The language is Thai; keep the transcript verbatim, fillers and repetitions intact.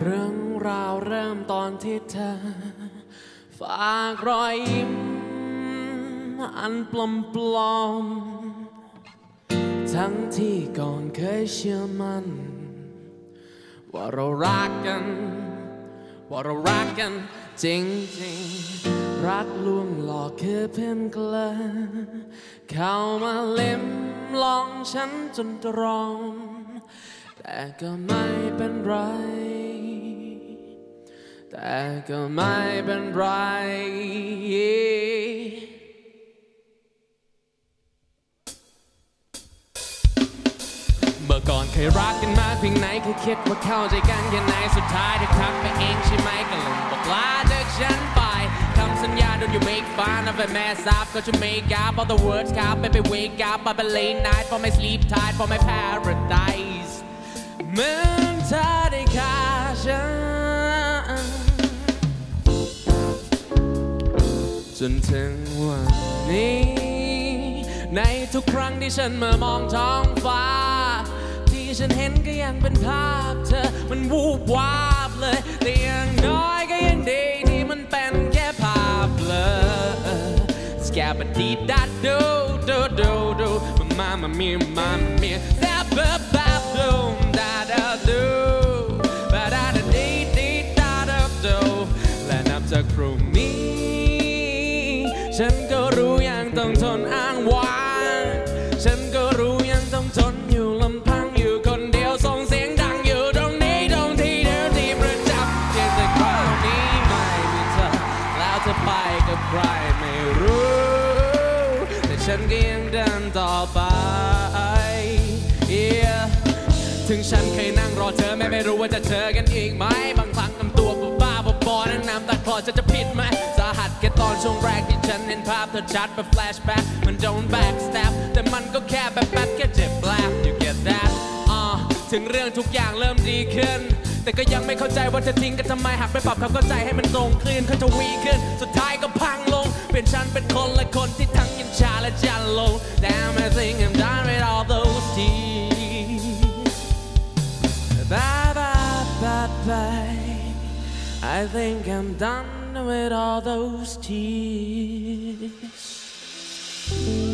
เรื่องราวเริ่มตอนที่เธอฝากรอยยิ้มอันปลอมปลอมทั้งที่ก่อนเคยเชื่อมันว่าเรารักกันว่าเรารักกันจริงจริงรักลวงหลอกคือเพื่อนเกลอเข้ามาเล่มลองฉันจนตรองแต่ก็ไม่เป็นไรแต่ก็ไม่เป็นไรเมื่อก่อนเคยรักกันมากเพียงไหนเคยคิดว่าเข้าใจกันแค่ไหนสุดท้ายเธอทักไปเองใช่ไหมก็ลงบอกลาจากฉันไปคำสัญญา don't you make fun of a mess up ก็จะ make up all the words ครับ baby wake up up a late night for my sleep tight for my paradise เหมือนเธอได้ฆ่าฉันจนถึงวันนี้ในทุกครั้งที่ฉันมามองท้องฟ้าที่ฉันเห็นก็ยังเป็นภาพเธอมันวูบวาบเลยแต่อย่างน้อยก็ยังดีที่มันเป็นแค่ภาพเบลอสแกปดีดัดดูดูดูดูมามามีมามามีแซ่บแบบแบบดูดาดาดูบาดาดาดีดีดาดาดูและนับจากพรุ่งนี้ฉันก็รู้ยังต้องทนอ้างว้างฉันก็รู้ยังต้องทนอยู่ลำพังอยู่คนเดียวส่งเสียงดังอยู่ตรงนี้ตรงที่เดิมที่ประจำเพียงแต่คราวนี้ไม่มีเธอแล้วเธอไปกับใครไม่รู้แต่ฉันก็ยังเดินต่อไป yeah. ถึงฉันเคยนั่งรอเธอแม่ไม่รู้ว่าจะเจอกันอีกไหมบางครั้งทำตัวบ้าๆบอๆนั่งน้ำตาคลอจะจะผิดไหมสาหัสแค่ตอนช่วงแรกที่ฉันเห็นภาพเธอชัดแบบแฟลชแบ็กมันโดนแบ็กสแตปแต่มันก็แค่แบบแป๊บแค่เจ็บแปลบ you get that อ่าถึงเรื่องทุกอย่างเริ่มดีขึ้นแต่ก็ยังไม่เข้าใจว่าจะทิ้งกันทำไมหากไม่ปรับความเข้าใจให้มันตรงคลื่นเขาจะวีขึ้นสุดท้ายก็พังลงเปลี่ยนฉันเป็นคนละคนที่ทั้งยันชาและจันลง Damn I think I'm done with all those tears bye bye bye bye I think I'm done with all those tears